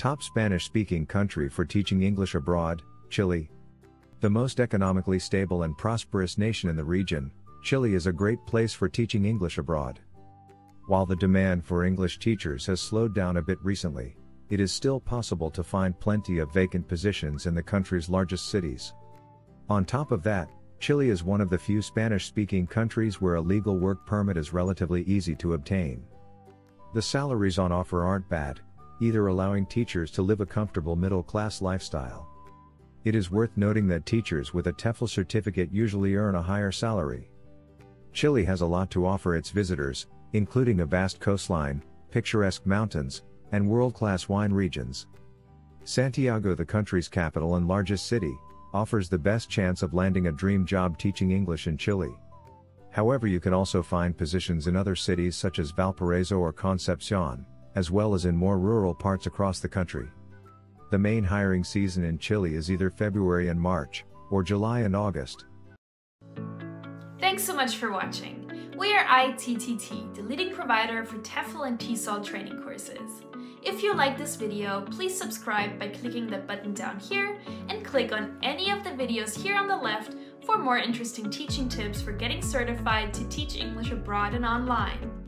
Top Spanish-speaking country for teaching English abroad, Chile. The most economically stable and prosperous nation in the region, Chile is a great place for teaching English abroad. While the demand for English teachers has slowed down a bit recently, it is still possible to find plenty of vacant positions in the country's largest cities. On top of that, Chile is one of the few Spanish-speaking countries where a legal work permit is relatively easy to obtain. The salaries on offer aren't bad, either allowing teachers to live a comfortable middle-class lifestyle. It is worth noting that teachers with a TEFL certificate usually earn a higher salary. Chile has a lot to offer its visitors, including a vast coastline, picturesque mountains, and world-class wine regions. Santiago, the country's capital and largest city, offers the best chance of landing a dream job teaching English in Chile. However, you can also find positions in other cities such as Valparaiso or Concepcion, as well as in more rural parts across the country. The main hiring season in Chile is either February and March, or July and August. Thanks so much for watching. We are ITTT, the leading provider for TEFL and TESOL training courses. If you like this video, please subscribe by clicking the button down here and click on any of the videos here on the left for more interesting teaching tips for getting certified to teach English abroad and online.